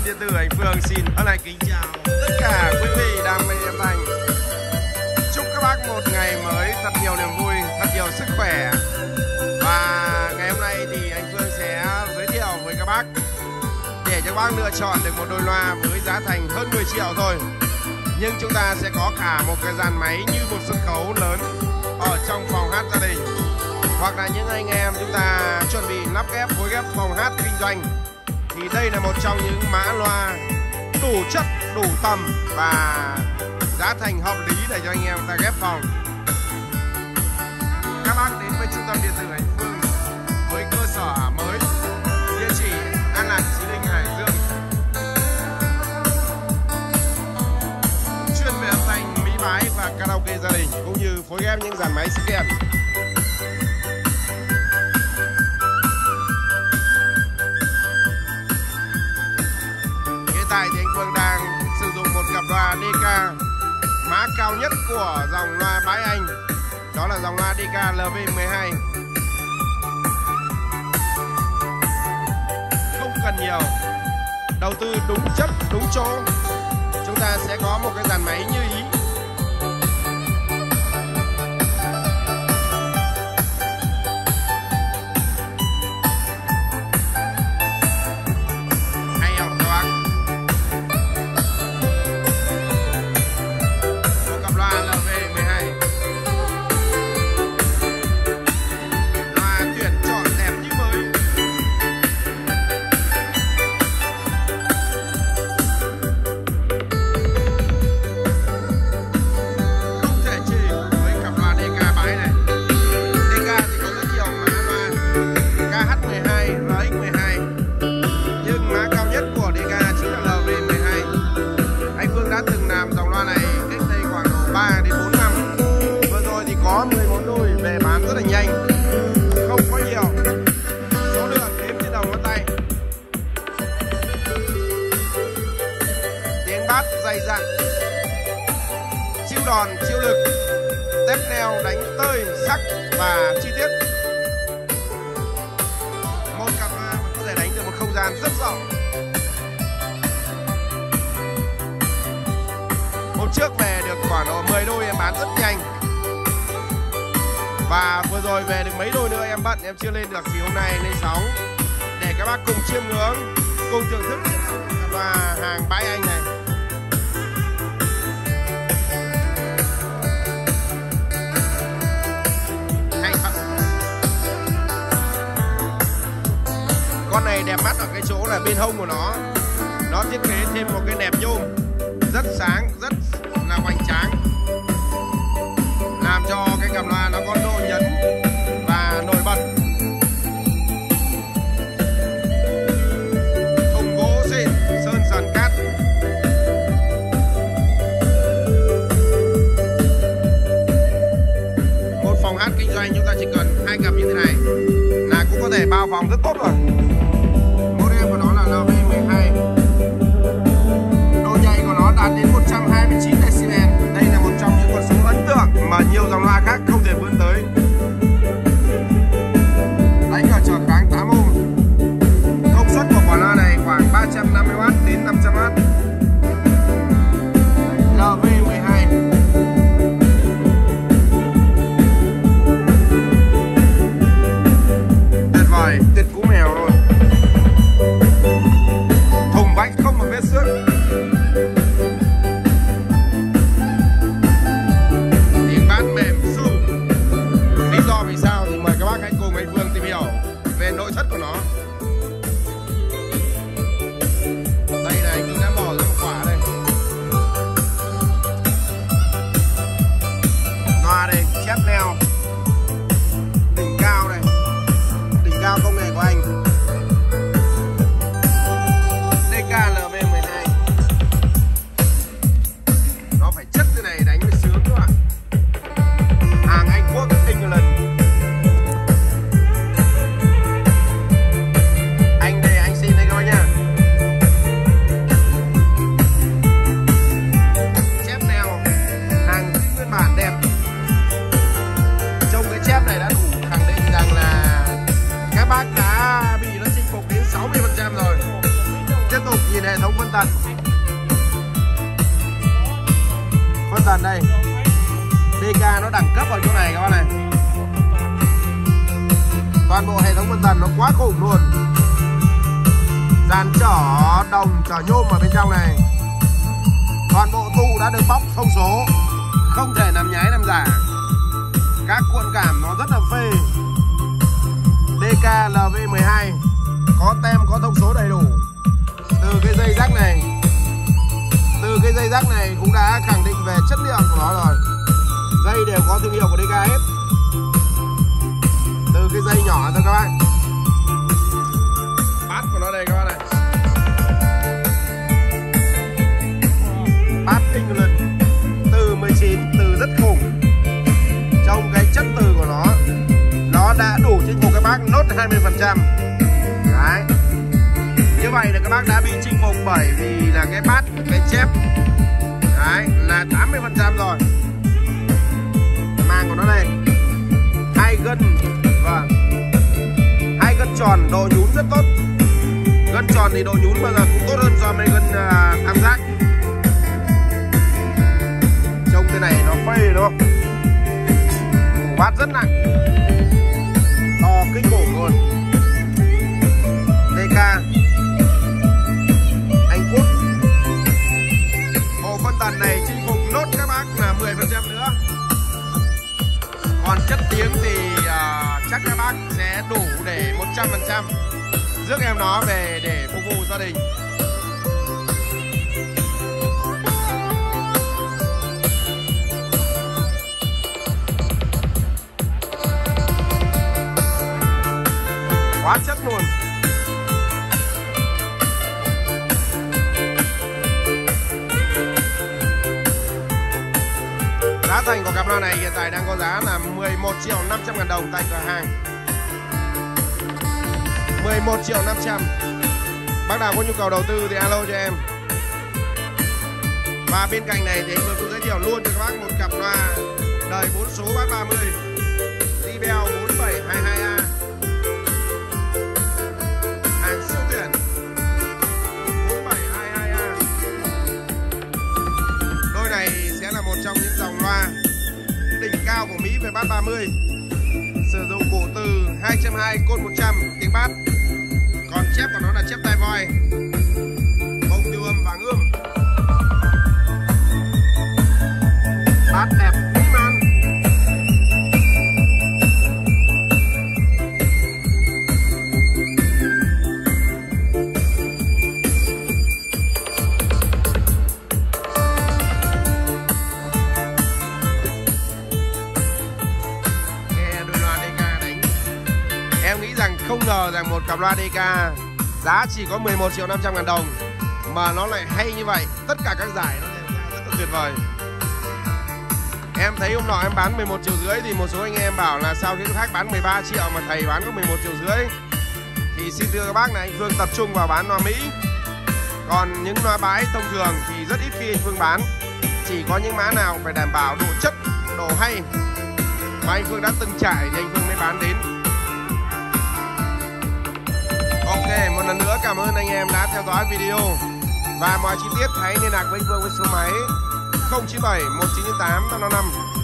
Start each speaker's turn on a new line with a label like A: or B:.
A: điện tử Anh Phương xin hân hạnh kính chào tất cả quý vị đam mê âm thanh. Chúc các bác một ngày mới thật nhiều niềm vui, thật nhiều sức khỏe. Và ngày hôm nay thì anh Phương sẽ giới thiệu với các bác để cho các bác lựa chọn được một đôi loa với giá thành hơn 10 triệu thôi. Nhưng chúng ta sẽ có cả một cái dàn máy như một sân khấu lớn ở trong phòng hát gia đình, hoặc là những anh em chúng ta chuẩn bị lắp ghép phối ghép phòng hát kinh doanh, thì đây là một trong những mã loa đủ chất, đủ tầm và giá thành hợp lý để cho anh em ta ghép phòng. Các bác đến với trung tâm điện tử Anh Phương với cơ sở mới, địa chỉ An Lạc, Chí Linh, Hải Dương, chuyên về âm thanh, mỹ mái và karaoke gia đình, cũng như phối ghép những dàn máy sự kiện. Hiện tại thì anh Phương đang sử dụng một cặp loa DK mã cao nhất của dòng loa Bái Anh, đó là dòng loa DK LV12. Không cần nhiều, đầu tư đúng chất, đúng chỗ, chúng ta sẽ có một cái dàn máy như ý. Dày dặn, chiêu đòn, chiêu lực, tép neo, đánh tơi, sắc và chi tiết. Một cặp loa có thể đánh được một không gian rất rộng. Hôm trước về được khoảng độ 10 đôi em bán rất nhanh, và vừa rồi về được mấy đôi nữa em bận em chưa lên được, thì hôm nay lên sóng để các bác cùng chiêm ngưỡng, cùng thưởng thức cặp loa hàng Bái Anh này. Con này đẹp mắt ở cái chỗ là bên hông của nó thiết kế thêm một cái nẹp nhôm rất sáng, rất là hoành tráng, làm cho cái cặp loa nó có độ nhấn và nổi bật. Thùng gỗ xịn, sơn sần cát. Một phòng hát kinh doanh chúng ta chỉ cần 2 cặp như thế này là cũng có thể bao phòng rất tốt rồi. Model của nó là LV12, độ nhạy của nó đạt đến 129 decibel. Đây là một trong những con số ấn tượng mà nhiều dòng loa khác không thể vươn tới. Đánh ở tròn kháng 8 ohm. Công suất của quả loa này khoảng 350W đến 500W. LV12. Tuyệt vời, tuyệt cú mèo luôn. tần. Phân tần đây. DK nó đẳng cấp ở chỗ này các bạn này. Toàn bộ hệ thống phân tần nó quá khủng luôn. Dàn chở đồng, chở nhôm ở bên trong này. Toàn bộ tụ đã được bóc thông số, không thể làm nhái làm giả. Các cuộn cảm nó rất là phê. DK LV12 có tem, có thông số đầy đủ. Từ cái dây rắc này cũng đã khẳng định về chất lượng của nó rồi. Dây đều có thương hiệu của DK hết. Từ cái dây nhỏ thôi các bạn. Bát của nó đây các bạn này. Bát England từ 19, từ rất khủng. Trong cái chất từ của nó đã đủ chinh phục các bác nốt 20%. Đấy. Như vậy là các bác đã bị chinh phục bởi vì là cái bát, cái chép. Đấy, là 80% rồi. Màng của nó đây. 2 gân. Vâng. 2 gân tròn, độ nhún rất tốt. Gân tròn thì độ nhún bao giờ cũng tốt hơn so với gân tam giác. Trông thế này nó phê đúng không? Bát rất nặng, to kinh khủng luôn. DK Anh Quốc. Bộ phân tần này chinh phục nốt các bác là 10% nữa. Còn chất tiếng thì chắc các bác sẽ đủ để 100% rước em nó về để phục vụ gia đình. Quá chất luôn. Giá thành của cặp loa này hiện tại đang có giá là 11.500.000 đồng tại cửa hàng. 11.500.000. Bác nào có nhu cầu đầu tư thì alo cho em. Và bên cạnh này thì tôi cũng giới thiệu luôn cho các bác một cặp loa đời 4 số bát 30 JBL 4722A. Hàng siêu tiền 4722A. Đôi này sẽ là một trong những dòng loa đỉnh cao của Mỹ về bát 30. Sử dụng cổ từ 220 côn 100 tiếng bát. Còn chép của nó là chép tai voi, bông tiêu âm vàng ươm. Bát đẹp mỹ man. Không ngờ rằng một cặp loa DK giá chỉ có 11.500.000 đồng mà nó lại hay như vậy. Tất cả các giải nó đều ra rất là tuyệt vời. Em thấy hôm nọ em bán 11,5 triệu thì một số anh em bảo là sao cái khác bán 13 triệu mà thầy bán có 11,5 triệu. Thì xin thưa các bác là anh Phương tập trung vào bán loa Mỹ. Còn những loa bái thông thường thì rất ít khi anh Phương bán. Chỉ có những mã nào phải đảm bảo độ chất, độ hay mà anh Phương đã từng trải thì anh Phương mới bán đến. Ok, một lần nữa cảm ơn anh em đã theo dõi video. Và mọi chi tiết hãy liên lạc với anh Phương với số máy 097 1998 555.